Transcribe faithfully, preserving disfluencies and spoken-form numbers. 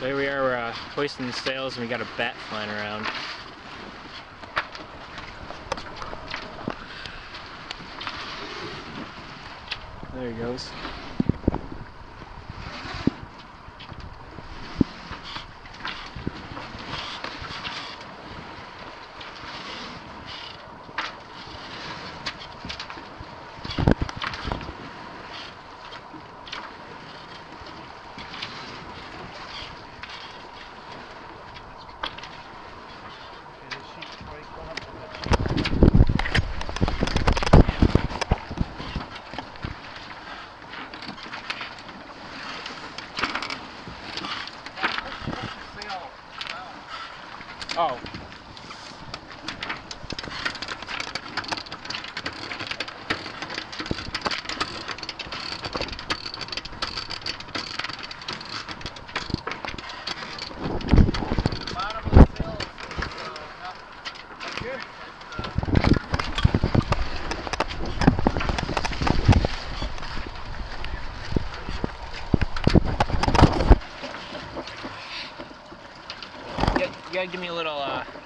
So here we are, we're uh, hoisting the sails and we got a bat flying around. There he goes. Oh. Bottom of the sail is uh, up here. You gotta give me a little uh